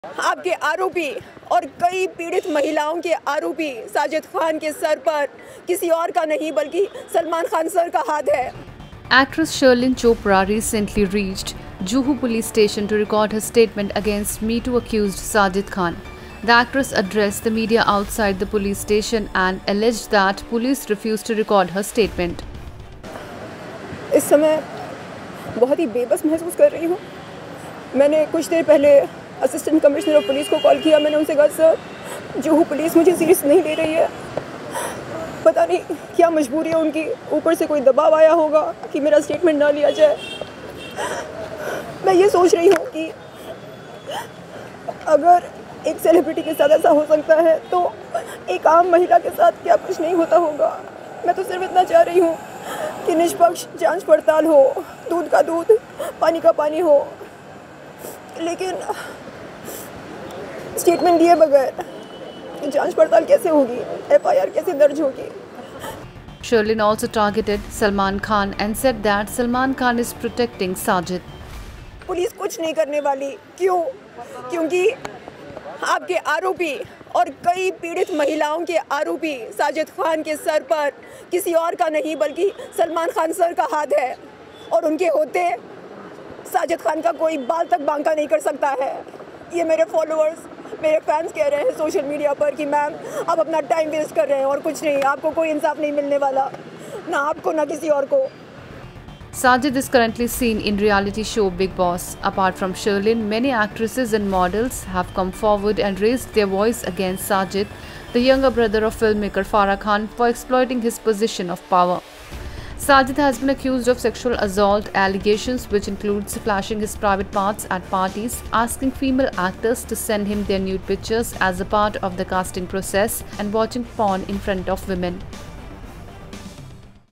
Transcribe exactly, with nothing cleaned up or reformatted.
आपके आरोपी और कई पीड़ित महिलाओं के आरोपी साजिद खान के सर पर किसी और का नहीं बल्कि सलमान खान सर का हाथ है। Actress Sherlyn Chopra recently reached Juhu police station to record her statement against Me Too accused Sajid Khan. The actress addressed the media outside the police station and alleged that police refused to record her statement. इस समय बहुत ही बेबस महसूस कर रही हूँ। मैंने कुछ देर पहले असिस्टेंट कमिश्नर ऑफ पुलिस को कॉल किया। मैंने उनसे कहा सर जुहू पुलिस मुझे सीरियस नहीं ले रही है, पता नहीं क्या मजबूरी है उनकी, ऊपर से कोई दबाव आया होगा कि मेरा स्टेटमेंट ना लिया जाए। मैं ये सोच रही हूँ कि अगर एक सेलिब्रिटी के साथ ऐसा हो सकता है तो एक आम महिला के साथ क्या कुछ नहीं होता होगा। मैं तो सिर्फ इतना चाह रही हूँ कि निष्पक्ष जांच पड़ताल हो, दूध का दूध पानी का पानी हो, लेकिन स्टेटमेंट दिए बगैर जांच पड़ताल कैसे होगी, एफ आई आर कैसे दर्ज होगी। Sherlyn also targeted Salman Khan and said that Salman Khan is protecting Sajid. Police कुछ नहीं करने वाली, क्यों? क्योंकि आपके आरोपी और कई पीड़ित महिलाओं के आरोपी साजिद खान के सर पर किसी और का नहीं बल्कि सलमान खान सर का हाथ है, और उनके होते साजिद खान का कोई बाल तक बांका नहीं कर सकता है। ये मेरे फॉलोअर्स, मेरे फैंस कह रहे हैं सोशल मीडिया पर कि मैम आप अपना टाइम वेस्ट कर रहे हैं और कुछ नहीं, आपको कोई इंसाफ नहीं मिलने वाला, ना आपको ना किसी और को। Sajid is currently seen in reality show Bigg Boss. Apart from Sherlyn, many actresses and models have come forward and raised their voice against Sajid, the younger brother of filmmaker Farah Khan, for exploiting his position of power. Sajid has been accused of sexual assault allegations, which includes flashing his private parts at parties, asking female actors to send him their nude pictures as a part of the casting process, and watching porn in front of women.